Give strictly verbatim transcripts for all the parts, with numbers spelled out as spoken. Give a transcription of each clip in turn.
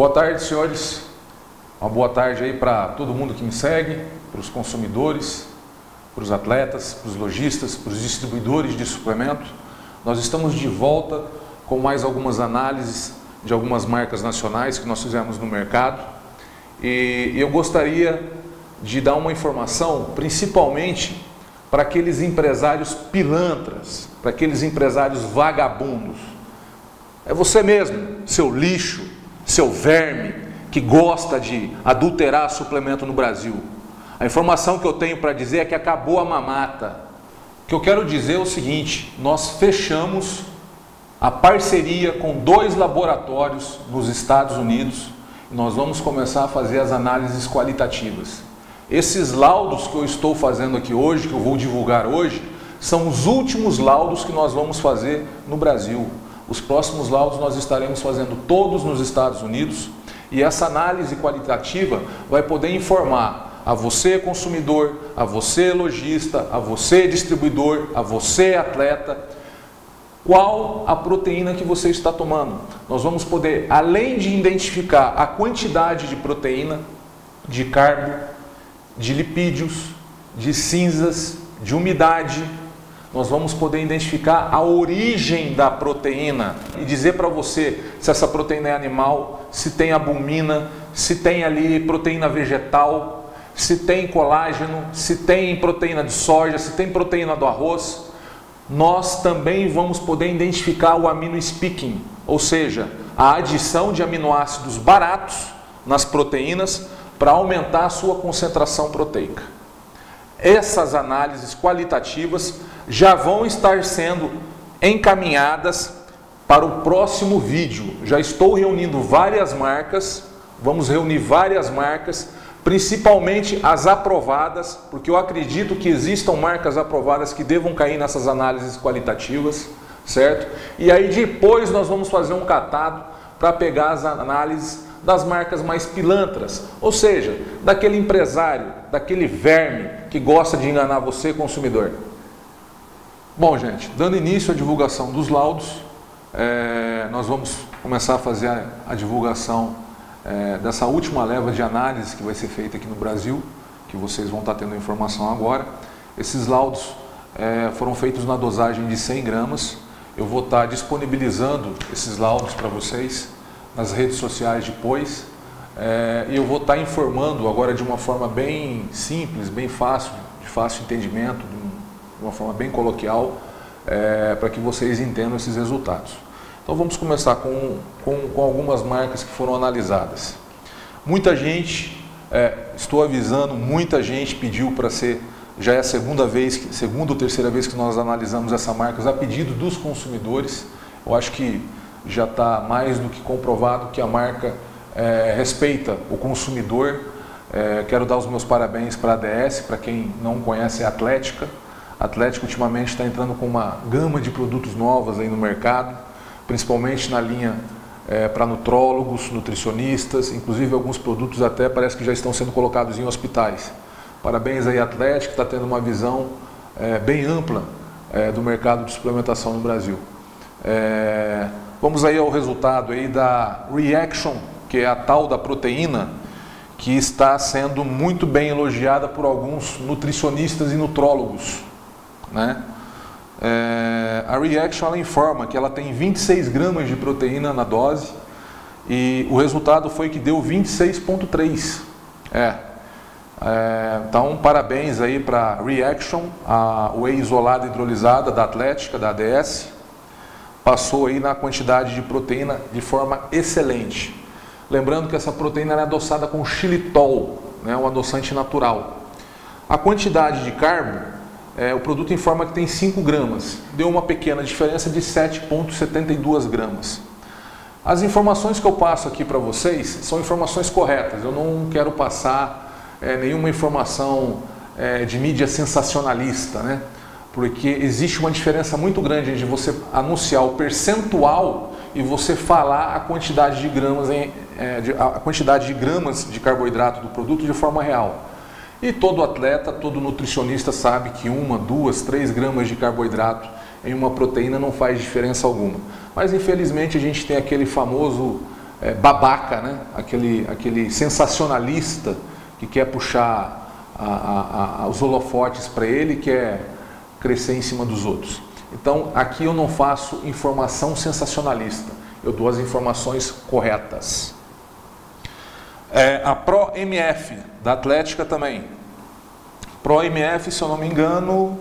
Boa tarde, senhores. Uma boa tarde aí para todo mundo que me segue, para os consumidores, para os atletas, para os lojistas, para os distribuidores de suplemento. Nós estamos de volta com mais algumas análises de algumas marcas nacionais que nós fizemos no mercado. E eu gostaria de dar uma informação, principalmente para aqueles empresários pilantras, para aqueles empresários vagabundos. É você mesmo, seu lixo, seu verme, que gosta de adulterar suplemento no Brasil. A informação que eu tenho para dizer é que acabou a mamata. O que eu quero dizer é o seguinte: nós fechamos a parceria com dois laboratórios nos Estados Unidos e nós vamos começar a fazer as análises qualitativas. Esses laudos que eu estou fazendo aqui hoje, que eu vou divulgar hoje, são os últimos laudos que nós vamos fazer no Brasil. Os próximos laudos nós estaremos fazendo todos nos Estados Unidos e essa análise qualitativa vai poder informar a você consumidor, a você lojista, a você distribuidor, a você atleta, qual a proteína que você está tomando. Nós vamos poder, além de identificar a quantidade de proteína, de carbo, de lipídios, de cinzas, de umidade, nós vamos poder identificar a origem da proteína e dizer para você se essa proteína é animal, se tem albumina, se tem ali proteína vegetal, se tem colágeno, se tem proteína de soja, se tem proteína do arroz. Nós também vamos poder identificar o amino-speaking, ou seja, a adição de aminoácidos baratos nas proteínas para aumentar a sua concentração proteica. Essas análises qualitativas já vão estar sendo encaminhadas para o próximo vídeo. Já estou reunindo várias marcas, vamos reunir várias marcas, principalmente as aprovadas, porque eu acredito que existam marcas aprovadas que devam cair nessas análises qualitativas, certo? E aí depois nós vamos fazer um catado para pegar as análises das marcas mais pilantras, ou seja, daquele empresário, daquele verme que gosta de enganar você, consumidor. Bom, gente, dando início à divulgação dos laudos, é, nós vamos começar a fazer a, a divulgação é, dessa última leva de análise que vai ser feita aqui no Brasil, que vocês vão estar tendo informação agora. Esses laudos é, foram feitos na dosagem de cem gramas. Eu vou estar disponibilizando esses laudos para vocês nas redes sociais depois, é, e eu vou estar informando agora de uma forma bem simples, bem fácil, de fácil entendimento, de uma forma bem coloquial, é, para que vocês entendam esses resultados. Então vamos começar com, com, com algumas marcas que foram analisadas. Muita gente, é, estou avisando, muita gente pediu para ser, já é a segunda vez, segunda ou terceira vez que nós analisamos essa marca a pedido dos consumidores. Eu acho que já está mais do que comprovado que a marca é, respeita o consumidor. É, quero dar os meus parabéns para a A D S, para quem não conhece, é a Atlética. A Atlética ultimamente está entrando com uma gama de produtos novos aí no mercado, principalmente na linha é, para nutrólogos, nutricionistas, inclusive alguns produtos até parece que já estão sendo colocados em hospitais. Parabéns aí à Atlética, está tendo uma visão é, bem ampla é, do mercado de suplementação no Brasil. É, Vamos aí ao resultado aí da Reaction, que é a tal da proteína, que está sendo muito bem elogiada por alguns nutricionistas e nutrólogos, né? É, a Reaction ela informa que ela tem vinte e seis gramas de proteína na dose e o resultado foi que deu vinte e seis vírgula três. É, é, então, parabéns aí para a Reaction, a whey isolada hidrolisada da Atlética, da A D S. Passou aí na quantidade de proteína de forma excelente. Lembrando que essa proteína é adoçada com xilitol, né, um adoçante natural. A quantidade de carbo, é, o produto informa que tem cinco gramas. Deu uma pequena diferença de sete vírgula setenta e dois gramas. As informações que eu passo aqui para vocês são informações corretas. Eu não quero passar é, nenhuma informação é, de mídia sensacionalista, né? Porque existe uma diferença muito grande entre você anunciar o percentual e você falar a quantidade de gramas, em, é, de, a quantidade de gramas de carboidrato do produto de forma real. E todo atleta, todo nutricionista sabe que uma, duas, três gramas de carboidrato em uma proteína não faz diferença alguma. Mas infelizmente a gente tem aquele famoso é, babaca, né? aquele, aquele sensacionalista que quer puxar a, a, a, os holofotes para ele, quer crescer em cima dos outros. Então, aqui eu não faço informação sensacionalista, eu dou as informações corretas. É, a Pro M F, da Atlética também. Pro M F, se eu não me engano,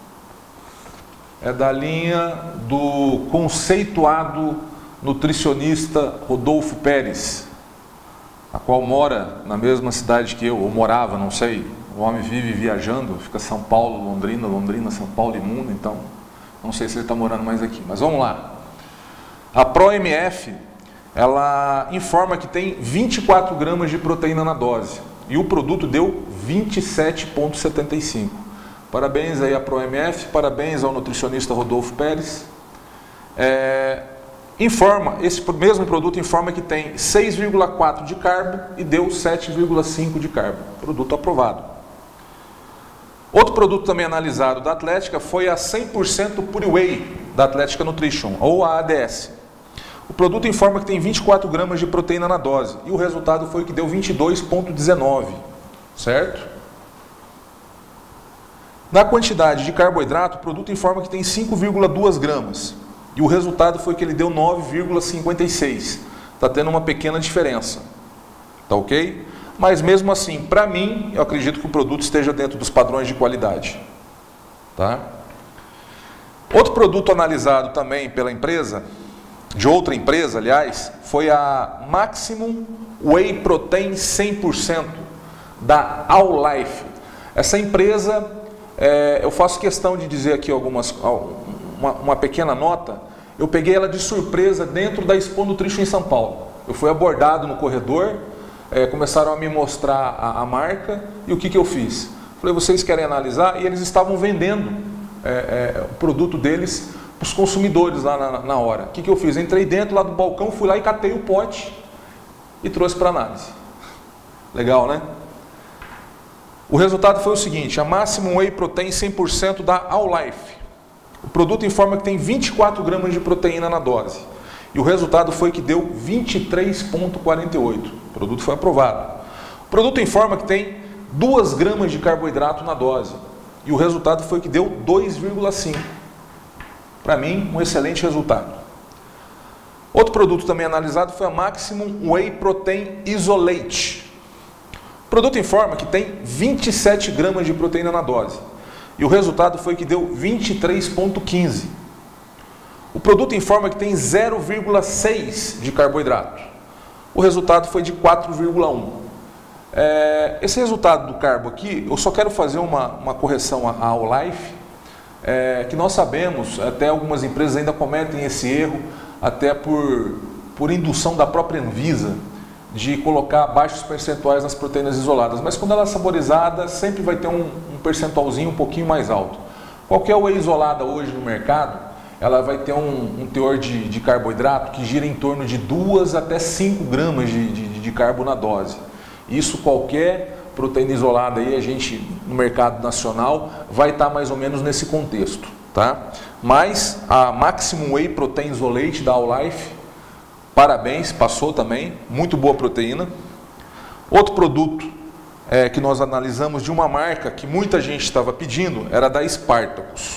é da linha do conceituado nutricionista Rodolfo Pérez, a qual mora na mesma cidade que eu, ou morava, não sei. O homem vive viajando, fica São Paulo, Londrina, Londrina, São Paulo e mundo, então não sei se ele está morando mais aqui. Mas vamos lá. A Pro M F, ela informa que tem vinte e quatro gramas de proteína na dose. E o produto deu vinte e sete vírgula setenta e cinco. Parabéns aí à Pro M F, parabéns ao nutricionista Rodolfo Pérez. É, informa, esse mesmo produto informa que tem seis vírgula quatro de carbo e deu sete vírgula cinco de carbo. Produto aprovado. Outro produto também analisado da Atlética foi a cem por cento Pure Whey da Atlética Nutrition, ou a A D S. O produto informa que tem vinte e quatro gramas de proteína na dose e o resultado foi que deu vinte e dois vírgula dezenove, certo? Na quantidade de carboidrato, o produto informa que tem cinco vírgula dois gramas e o resultado foi que ele deu nove vírgula cinquenta e seis. Está tendo uma pequena diferença, tá ok? Mas mesmo assim, para mim, eu acredito que o produto esteja dentro dos padrões de qualidade, tá? Outro produto analisado também pela empresa, de outra empresa, aliás, foi a Maximum Whey Protein cem por cento da All Life. Essa empresa, é, eu faço questão de dizer aqui algumas, uma, uma pequena nota. Eu peguei ela de surpresa dentro da Expo Nutrition em São Paulo. Eu fui abordado no corredor, é, começaram a me mostrar a, a marca e o que, que eu fiz? Falei, vocês querem analisar? E eles estavam vendendo é, é, o produto deles para os consumidores lá na, na hora. O que, que eu fiz? Entrei dentro lá do balcão, fui lá e catei o pote e trouxe para análise. Legal, né? O resultado foi o seguinte, a Maximum Whey Protein cem por cento da All Life. O produto informa que tem vinte e quatro gramas de proteína na dose. E o resultado foi que deu vinte e três vírgula quarenta e oito. O produto foi aprovado. O produto informa que tem duas gramas de carboidrato na dose. E o resultado foi que deu dois vírgula cinco. Para mim, um excelente resultado. Outro produto também analisado foi a Maximum Whey Protein Isolate. O produto informa que tem vinte e sete gramas de proteína na dose. E o resultado foi que deu vinte e três vírgula quinze. O produto informa que tem zero vírgula seis de carboidrato. O resultado foi de quatro vírgula um. É, esse resultado do carbo aqui, eu só quero fazer uma, uma correção à All Life. É, que nós sabemos, até algumas empresas ainda cometem esse erro, até por, por indução da própria Anvisa, de colocar baixos percentuais nas proteínas isoladas. Mas quando ela é saborizada, sempre vai ter um, um percentualzinho um pouquinho mais alto. Qualquer whey isolada hoje no mercado, ela vai ter um, um teor de, de carboidrato que gira em torno de duas até cinco gramas de, de, de carbo na dose. Isso qualquer proteína isolada aí, a gente no mercado nacional vai estar mais ou menos nesse contexto, tá? Mas a Maximum Whey Protein Isolate da All Life, parabéns, passou também, muito boa proteína. Outro produto é, que nós analisamos de uma marca que muita gente estava pedindo era da Spartacus.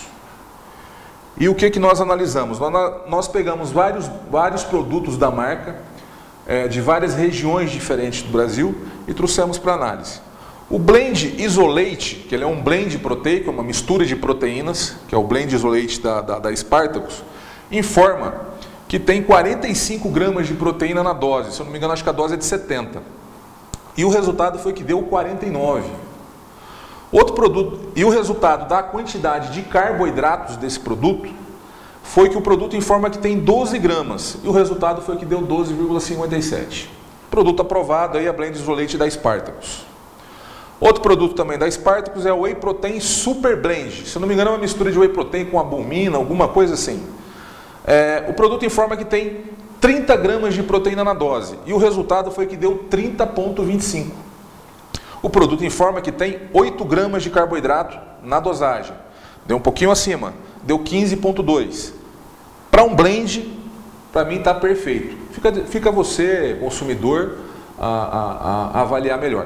E o que que nós analisamos? Nós, nós pegamos vários, vários produtos da marca, é, de várias regiões diferentes do Brasil e trouxemos para análise. O Blend Isolate, que ele é um blend proteico, uma mistura de proteínas, que é o Blend Isolate da, da, da Spartacus, informa que tem quarenta e cinco gramas de proteína na dose. Se eu não me engano, acho que a dose é de setenta. E o resultado foi que deu quarenta e nove. Outro produto, e o resultado da quantidade de carboidratos desse produto foi que o produto informa que tem doze gramas. E o resultado foi que deu doze vírgula cinquenta e sete. Produto aprovado aí, a Blend Isolate da Spartacus. Outro produto também da Spartacus é o Whey Protein Super Blend. Se eu não me engano, é uma mistura de Whey Protein com albumina, alguma coisa assim. É, o produto informa que tem trinta gramas de proteína na dose. E o resultado foi que deu trinta vírgula vinte e cinco. O produto informa que tem oito gramas de carboidrato na dosagem. Deu um pouquinho acima. Deu quinze vírgula dois. Para um blend, para mim está perfeito. fica, fica você, consumidor, a, a, a avaliar melhor.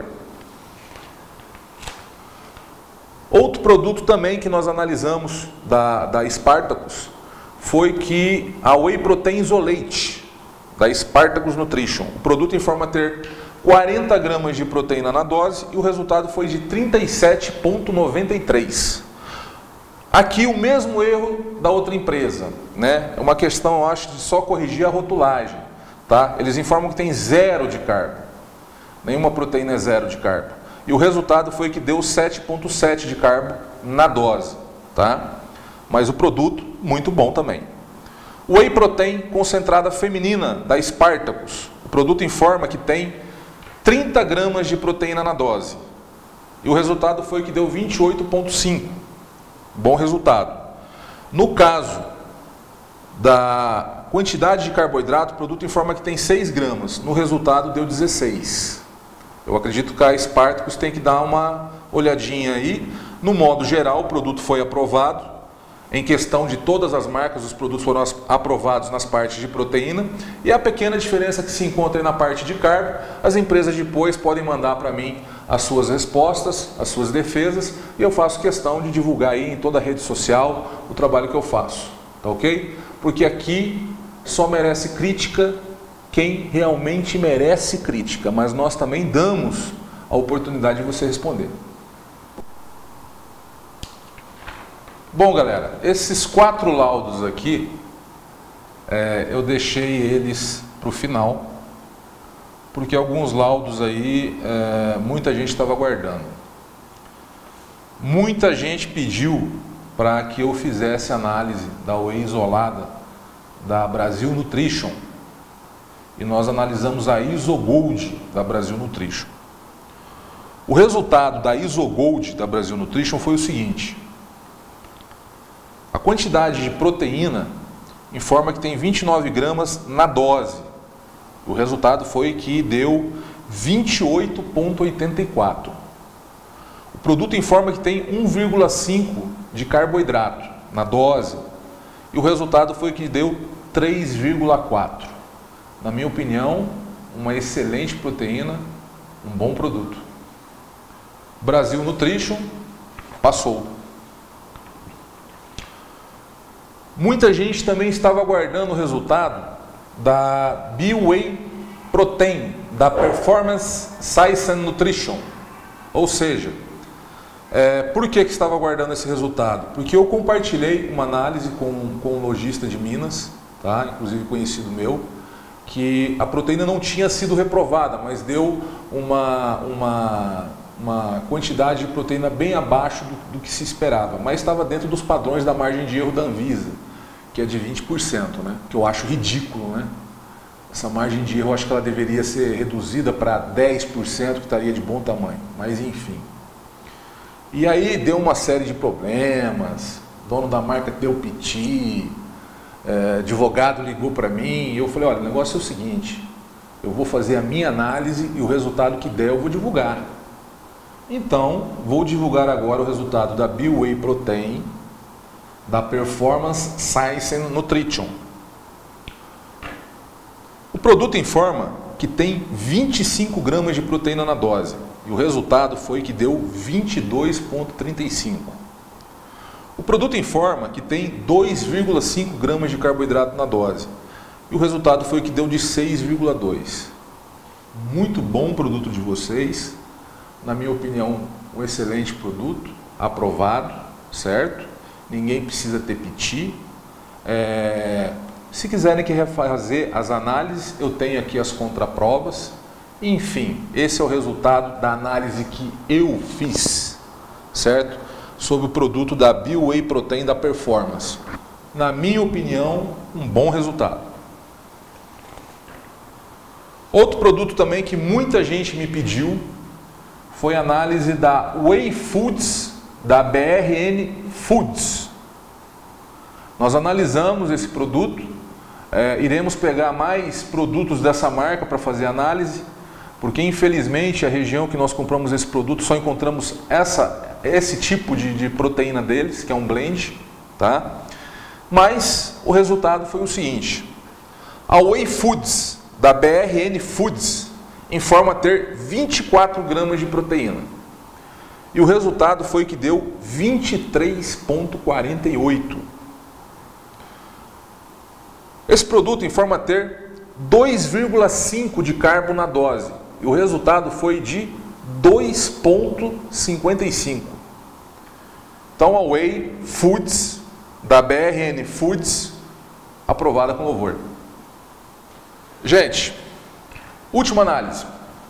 Outro produto também que nós analisamos da, da Spartacus foi que a Whey Protein Isolate da Spartacus Nutrition. O produto informa ter quarenta gramas de proteína na dose e o resultado foi de trinta e sete vírgula noventa e três. Aqui o mesmo erro da outra empresa, né? É uma questão, eu acho, de só corrigir a rotulagem, tá? Eles informam que tem zero de carbo. Nenhuma proteína é zero de carbo. E o resultado foi que deu sete vírgula sete de carbo na dose, tá? Mas o produto, muito bom também. Whey Protein concentrada feminina da Spartacus. O produto informa que tem trinta gramas de proteína na dose. E o resultado foi que deu vinte e oito vírgula cinco. Bom resultado. No caso da quantidade de carboidrato, o produto informa que tem seis gramas. No resultado deu dezesseis. Eu acredito que a Spartacus tem que dar uma olhadinha aí. No modo geral, o produto foi aprovado. Em questão de todas as marcas, os produtos foram aprovados nas partes de proteína. E a pequena diferença que se encontra aí na parte de carbo, as empresas depois podem mandar para mim as suas respostas, as suas defesas, e eu faço questão de divulgar aí em toda a rede social o trabalho que eu faço, tá ok? Porque aqui só merece crítica quem realmente merece crítica, mas nós também damos a oportunidade de você responder. Bom, galera, esses quatro laudos aqui, é, eu deixei eles para o final, porque alguns laudos aí, é, muita gente estava aguardando. Muita gente pediu para que eu fizesse análise da Whey isolada da Brasil Nutrition. E nós analisamos a IsoGold da Brasil Nutrition. O resultado da IsoGold da Brasil Nutrition foi o seguinte. A quantidade de proteína informa que tem vinte e nove gramas na dose. O resultado foi que deu vinte e oito vírgula oitenta e quatro. O produto informa que tem um vírgula cinco de carboidrato na dose. E o resultado foi que deu três vírgula quatro. Na minha opinião, uma excelente proteína, um bom produto. Brasil Nutrition passou. Muita gente também estava aguardando o resultado da Whey Protein, da Performance Science and Nutrition. Ou seja, é, por que, que estava aguardando esse resultado? Porque eu compartilhei uma análise com, com um lojista de Minas, tá? Inclusive conhecido meu, que a proteína não tinha sido reprovada, mas deu uma, uma, uma quantidade de proteína bem abaixo do, do que se esperava, mas estava dentro dos padrões da margem de erro da Anvisa, que é de vinte por cento, né? Que eu acho ridículo, né? Essa margem de erro, eu acho que ela deveria ser reduzida para dez por cento, que estaria de bom tamanho, mas enfim. E aí deu uma série de problemas, o dono da marca deu piti, é, advogado ligou para mim, e eu falei, olha, o negócio é o seguinte, eu vou fazer a minha análise e o resultado que der eu vou divulgar. Então, vou divulgar agora o resultado da Whey Protein, da Performance Science and Nutrition. O produto informa que tem vinte e cinco gramas de proteína na dose e o resultado foi que deu vinte e dois vírgula trinta e cinco. O produto informa que tem dois vírgula cinco gramas de carboidrato na dose e o resultado foi que deu de seis vírgula dois. Muito bom produto de vocês, na minha opinião, um excelente produto, aprovado, certo? Ninguém precisa ter piti. É, se quiserem que refazer as análises, eu tenho aqui as contraprovas. Enfim, esse é o resultado da análise que eu fiz, certo? Sobre o produto da Whey Protein da Performance. Na minha opinião, um bom resultado. Outro produto também que muita gente me pediu foi a análise da Whey Foods da B R N Foods. Nós analisamos esse produto, é, iremos pegar mais produtos dessa marca para fazer análise, porque infelizmente a região que nós compramos esse produto só encontramos essa, esse tipo de, de proteína deles, que é um blend, tá? Mas o resultado foi o seguinte, a Whey Foods da B R N Foods informa ter vinte e quatro gramas de proteína. E o resultado foi que deu vinte e três vírgula quarenta e oito. Esse produto informa ter dois vírgula cinco de carbo na dose. E o resultado foi de dois vírgula cinquenta e cinco. Então a Whey Foods, da B R N Foods, aprovada com louvor. Gente, última análise.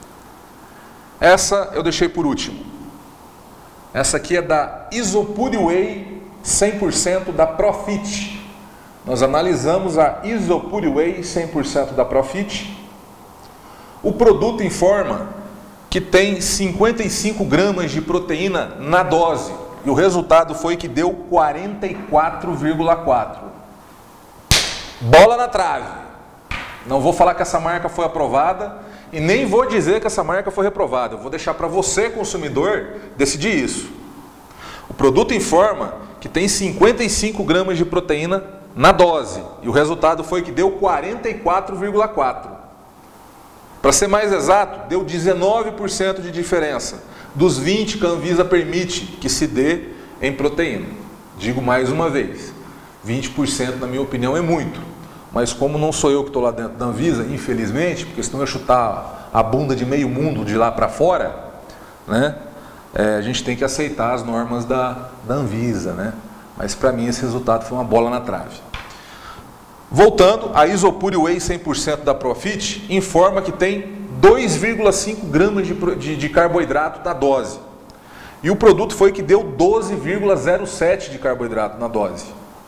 Essa eu deixei por último. Essa aqui é da Isopure Whey cem por cento da Profit. Nós analisamos a Isopure Whey cem por cento da Profit. O produto informa que tem cinquenta e cinco gramas de proteína na dose. E o resultado foi que deu quarenta e quatro vírgula quatro. Bola na trave. Não vou falar que essa marca foi aprovada e nem vou dizer que essa marca foi reprovada. Eu vou deixar para você, consumidor, decidir isso. O produto informa que tem cinquenta e cinco gramas de proteína na dose. E o resultado foi que deu quarenta e quatro vírgula quatro. Para ser mais exato, deu dezenove por cento de diferença dos vinte que a Anvisa permite que se dê em proteína. Digo mais uma vez, vinte por cento na minha opinião é muito. Mas como não sou eu que estou lá dentro da Anvisa, infelizmente, porque senão eu chutar a bunda de meio mundo de lá para fora, né? É, a gente tem que aceitar as normas da, da Anvisa, né? Mas para mim esse resultado foi uma bola na trave. Voltando, a Isopure Whey cem por cento da Profit informa que tem dois vírgula cinco gramas de, de, de carboidrato na dose. E o produto foi que deu doze vírgula zero sete de carboidrato na dose.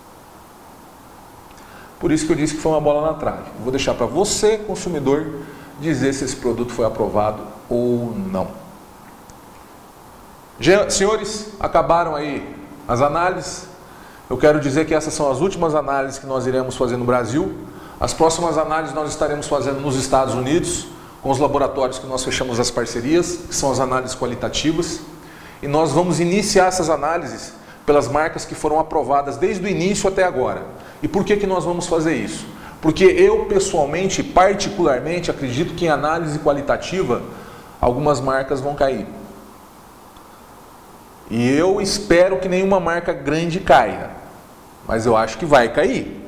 Por isso que eu disse que foi uma bola na trave. Eu vou deixar para você, consumidor, dizer se esse produto foi aprovado ou não. Senhores, acabaram aí as análises. Eu quero dizer que essas são as últimas análises que nós iremos fazer no Brasil. As próximas análises nós estaremos fazendo nos Estados Unidos, com os laboratórios que nós fechamos as parcerias, que são as análises qualitativas. E nós vamos iniciar essas análises pelas marcas que foram aprovadas desde o início até agora. E por que que nós vamos fazer isso? Porque eu, pessoalmente, particularmente, acredito que em análise qualitativa, algumas marcas vão cair. E eu espero que nenhuma marca grande caia. Mas eu acho que vai cair.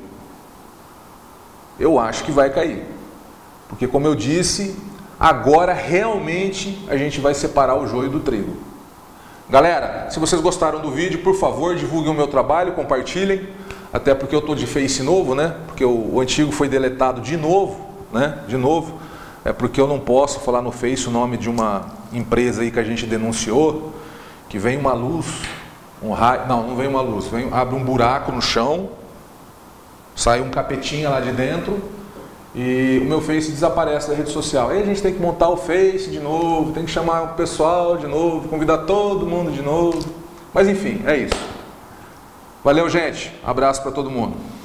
Eu acho que vai cair. Porque, como eu disse, agora realmente a gente vai separar o joio do trigo. Galera, se vocês gostaram do vídeo, por favor, divulguem o meu trabalho, compartilhem. Até porque eu estou de Face novo, né? Porque o, o antigo foi deletado de novo, né? De novo. É porque eu não posso falar no Face o nome de uma empresa aí que a gente denunciou, que vem uma luz, um raio, não, não vem uma luz, vem, abre um buraco no chão, sai um capetinha lá de dentro e o meu Face desaparece da rede social. Aí a gente tem que montar o Face de novo, tem que chamar o pessoal de novo, convidar todo mundo de novo. Mas enfim, é isso. Valeu, gente. Abraço para todo mundo.